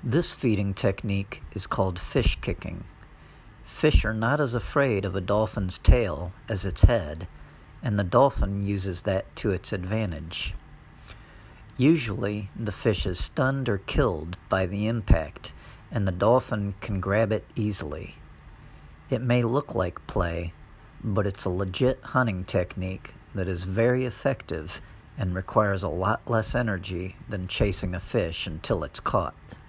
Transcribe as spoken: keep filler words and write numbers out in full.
This feeding technique is called fish kicking. Fish are not as afraid of a dolphin's tail as its head, and the dolphin uses that to its advantage. Usually, the fish is stunned or killed by the impact, and the dolphin can grab it easily. It may look like play, but it's a legit hunting technique that is very effective and requires a lot less energy than chasing a fish until it's caught.